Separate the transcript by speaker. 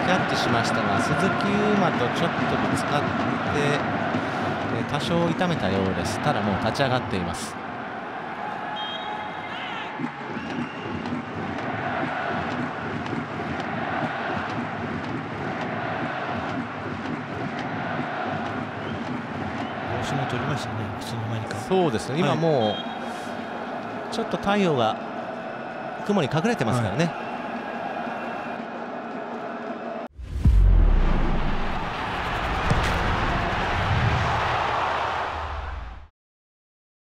Speaker 1: キャッチしましたが、鈴木優馬とちょっとぶつかって多少痛めたようです。ただもう立ち上がっています。
Speaker 2: 帽子も取りましたね、いつの間にか。
Speaker 1: そうですね、今もうちょっと太陽が雲に隠れてますからね。